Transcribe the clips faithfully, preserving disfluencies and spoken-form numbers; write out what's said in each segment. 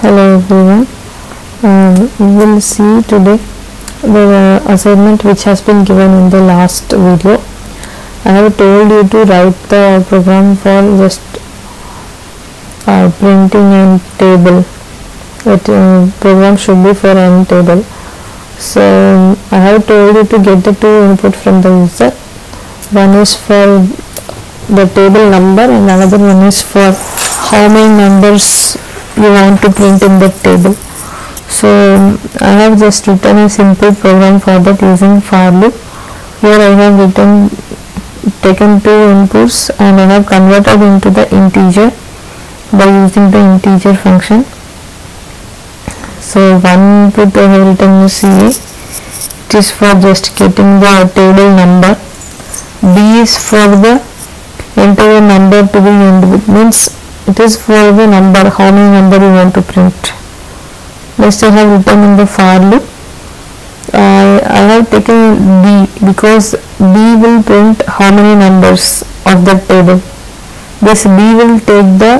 Hello everyone, um, we will see today the uh, assignment which has been given in the last video. I have told you to write the program for just uh, printing and table. It uh, program should be for n table. So um, I have told you to get the two input from the user. One is for the table number and another one is for how many numbers you want to print in that table. So um, I have just written a simple program for that using for loop. Here I have written taken two inputs and I have converted into the integer by using the integer function. So one input I have written is A, it is for just getting the table number. B is for the entire number to be end with, means it is for the number, how many number you want to print. Next I have written in the for loop, uh, I have taken B because B will print how many numbers of the table. This B will take the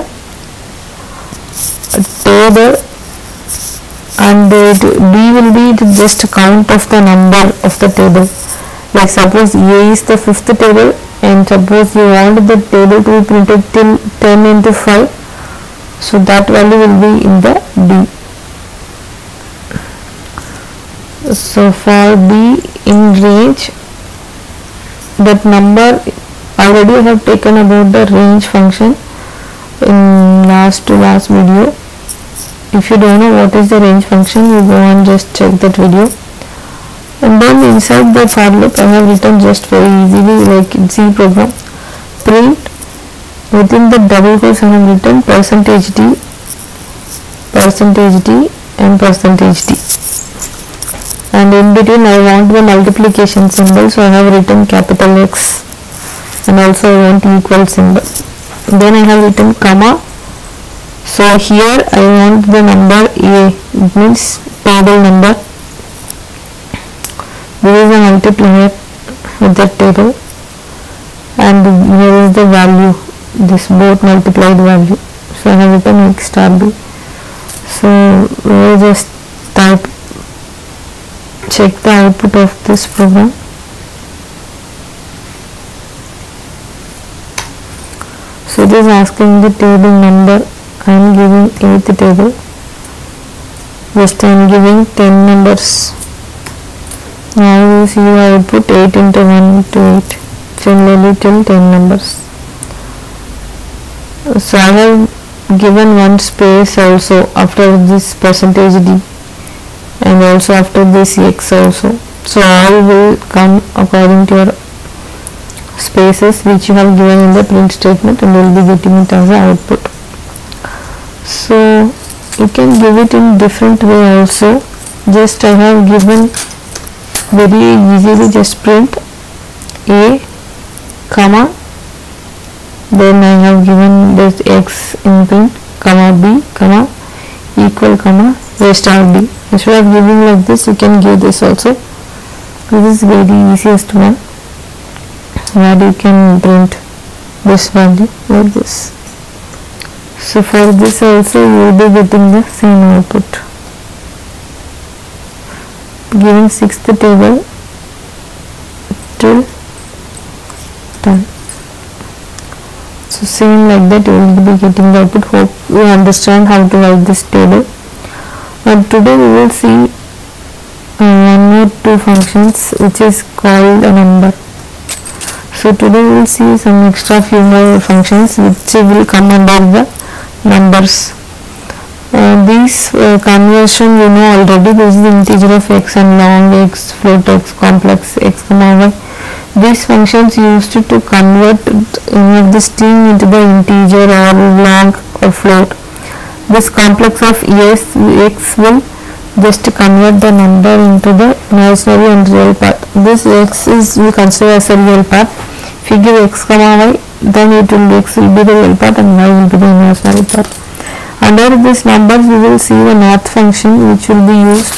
table and it, B will be just a count of the number of the table. Like suppose A is the fifth table and suppose you want the table to be printed till ten into five, so that value will be in the D. So for B in range, that number already I have taken about the range function in last to last video. If you don't know what is the range function, you go and just check that video. And then inside the for loop I have written just very easily like C program, print within the double quotes I have written percentage D, percentage D and percentage D, and in between I want the multiplication symbol, so I have written capital X, and also I want equal symbol. Then I have written comma, so here I want the number A, it means table number. This is a multiplier with that table and here is the value, this both multiplied value. So I have written X star B. So we will just type, check the output of this program. So it is asking the table number. I am giving eighth table. Just I am giving ten numbers. Now you see your output eight into one into eight, similarly till ten numbers. So I have given one space also after this percentage D and also after this X also. So all will come according to your spaces which you have given in the print statement, and you will be getting it as an output. So you can give it in different way also. Just I have given very easily, just print A, comma, then I have given this X in print, comma B, comma, equal, comma, A star B. Instead of giving like this, you can give this also. This is very easiest one, where you can print this value like this. So for this also you will be getting the same output. Giving sixth table till ten. So same like that you will be getting the output. Hope you understand how to write this table. And today we will see uh, one or two functions which is called a number. So today we will see some extra few more functions which will come under the numbers. Uh, these uh, conversion you know already. This is the integer of X and long X, float X, complex X, comma Y. These functions used to, to convert any of the string into the integer or long or float. This complex of yes, X will just convert the number into the imaginary and real part. This X is we consider as a real part. If you give X comma Y, then it will X will be the real part and Y will be the imaginary part. Under this numbers we will see the math function which will be used.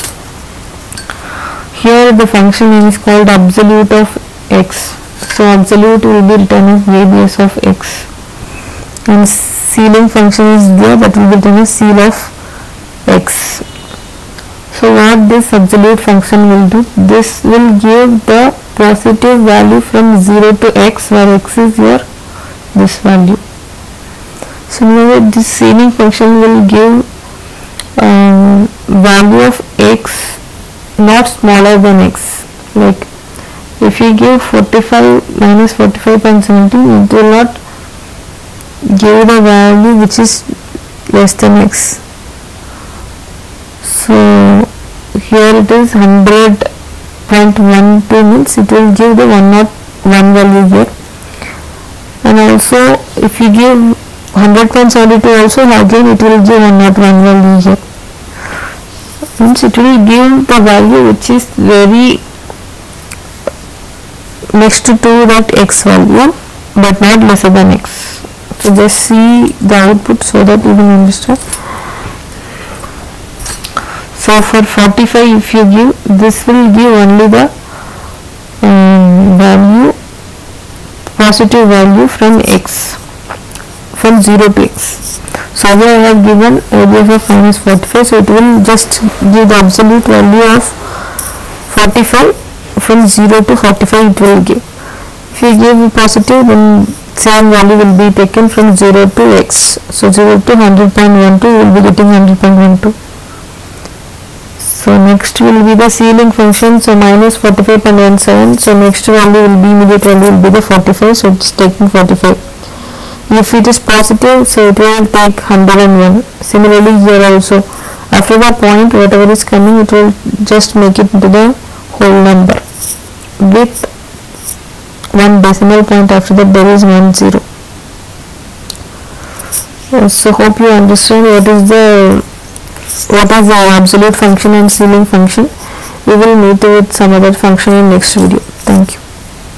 Here the function name is called absolute of X. So absolute will be written as V B S of X, and ceiling function is there, that will be written as ceil of x. So what this absolute function will do, this will give the positive value from zero to x, where x is your this value. Similarly, this ceiling function will give um, value of x not smaller than x. Like if you give forty-five minus forty-five point seven zero, it will not give the value which is less than x. So here it is one hundred point one two, means it will give the one hundred one value here. And also if you give one hundred point seven two also, again it will give one hundred one value here. Means it will give the value which is very next to that x value, but not lesser than x. So just see the output so that you can understand. So for forty-five, if you give, this will give only the um, value, positive value from x, from zero to x. So here I have given radius of minus forty-five, so it will just give the absolute value of forty-five. From zero to forty-five it will give. If you give positive, then same value will be taken from zero to x. So zero to one hundred point one two, will be getting one hundred point one two. So next will be the ceiling function, so minus forty-five point one seven, so next value will be, immediate value will be the forty-five, so it's taking forty-five. If it is positive, so it will take one hundred one. Similarly here also, after the point whatever is coming, it will just make it into the whole number with one decimal point. After that there is one zero. So hope you understand what is the what is the absolute function and ceiling function. We will meet with some other function in next video. Thank you.